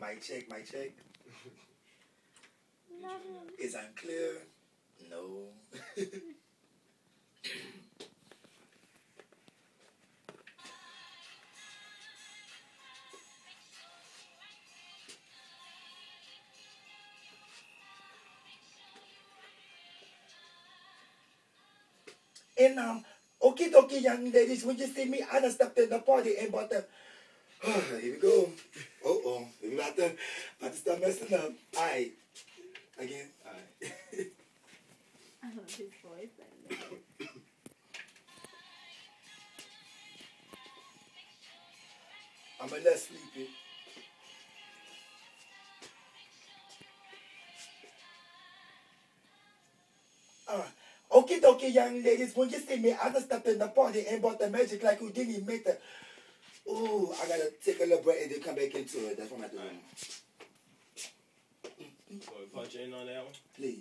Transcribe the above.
Mic check, mic check. Nothing. Is unclear? No. And okie dokie, young ladies, when you see me, I done stepped in the party and bought the. Here we go. We about to start messing up. All right. Again. All right. I love his voice. I'm a little sleepy. Okie dokie, young ladies, when you see me, I done stepped in the party and bought the magic like Houdini make the. Ooh, I gotta take a little break and then come back into it. That's what I'm doing. So punch in on that one? Please.